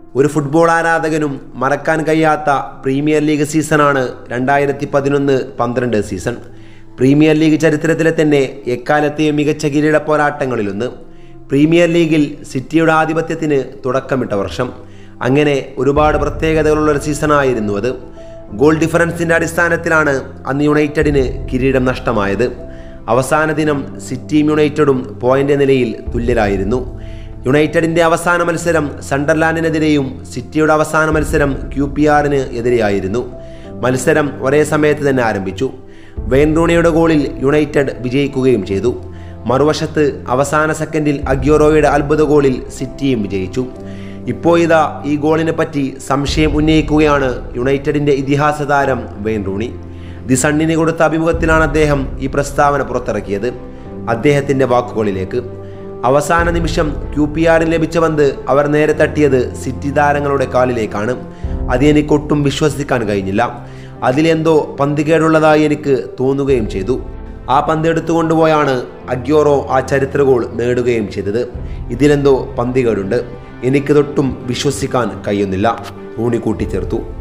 ഒരു ഫുട്ബോൾ ആരാധകനും മറക്കാൻ കഴിയാത്ത പ്രീമിയർ ലീഗ് സീസണാണ് 2011-12 സീസൺ. പ്രീമിയർ ലീഗ് ചരിത്രത്തിലെ തന്നെ എക്കാലത്തെയും മികച്ച കിരീട പോരാട്ടങ്ങളിലൊന്ന്. പ്രീമിയർ ലീഗിൽ സിറ്റിയുടെ ആധിപത്യത്തിന് തുടക്കമിട്ട വർഷം. അങ്ങനെ ഒരുപാട് പ്രത്യേകതകളുള്ളൊരു സീസണായിരുന്നു അത്. ഗോൾ ഡിഫറൻസിൻ്റെ അടിസ്ഥാനത്തിലാണ് അന്ന് യുണൈറ്റഡിന് കിരീടം നഷ്ടമായത്. അവസാന ദിനം സിറ്റിയും യുണൈറ്റഡും പോയിന്റ് നിലയിൽ തുല്യരായിരുന്നു. യുണൈറ്റഡിൻ്റെ അവസാന മത്സരം സണ്ടർലാൻഡിനെതിരെയും സിറ്റിയുടെ അവസാന മത്സരം QPRന് എതിരെയായിരുന്നു. മത്സരം ഒരേ സമയത്ത് തന്നെ ആരംഭിച്ചു. വെയ്ൻ റൂണിയുടെ ഗോളിൽ യുണൈറ്റഡ് വിജയിക്കുകയും ചെയ്തു. മറുവശത്ത് അവസാന സെക്കൻഡിൽ അഗ്യൂറോയുടെ അത്ഭുത ഗോളിൽ സിറ്റിയും വിജയിച്ചു. ഇപ്പോൾ ഇതാ ഈ ഗോളിനെ പറ്റി സംശയം ഉന്നയിക്കുകയാണ് യുണൈറ്റഡിൻ്റെ ഇതിഹാസ താരം വെയ്ൻ റൂണി. ദി സണ്ണിന് കൊടുത്ത അഭിമുഖത്തിലാണ് അദ്ദേഹം ഈ പ്രസ്താവന പുറത്തിറക്കിയത്. അദ്ദേഹത്തിൻ്റെ വാക്കുകളിലേക്ക്: അവസാന നിമിഷം QPRന് ലഭിച്ച പന്ത് അവർ നേരെ തട്ടിയത് സിറ്റി താരങ്ങളുടെ കാലിലേക്കാണ്. അത് എനിക്കൊട്ടും വിശ്വസിക്കാൻ കഴിഞ്ഞില്ല. അതിലെന്തോ പന്ത് കേടുള്ളതായി എനിക്ക് തോന്നുകയും ചെയ്തു. ആ പന്ത് എടുത്തുകൊണ്ടുപോയാണ് അഗ്യൂറോ ആ ചരിത്ര ഗോൾ നേടുകയും ചെയ്തത്. ഇതിലെന്തോ പന്ത് കേടുണ്ട്. എനിക്ക് തൊട്ടും വിശ്വസിക്കാൻ കഴിയുന്നില്ല, റൂണി കൂട്ടിച്ചേർത്തു.